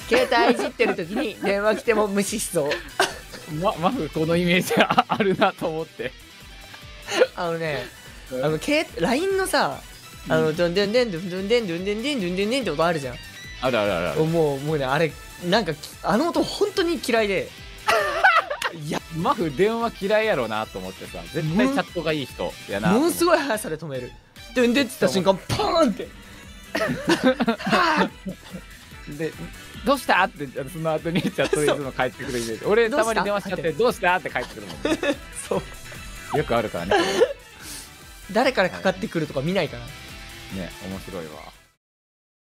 携帯いじってる時に電話来ても無視しそう。 マフこのイメージあるなと思って。 LINE のさ、ドンデンデンドゥンドゥンデンドゥンデンデンドゥンデンデンって音あるじゃん。 あるあるあるある。 もうね、あれなんかあの音本当に嫌いで。いや、 マフ電話嫌いやろうなと思ってさ、絶対チャットがいい人やな。 ものすごい速さで止める。ドゥンデンって言った瞬間パーンって。 で、どうしたってその後にチャットでいつも帰ってくるイメージ。俺たまに電話しちゃってどうしたって帰ってくるもんね。 そうよくあるからね。 誰からかかってくるとか見ないから。 ね、面白いわ。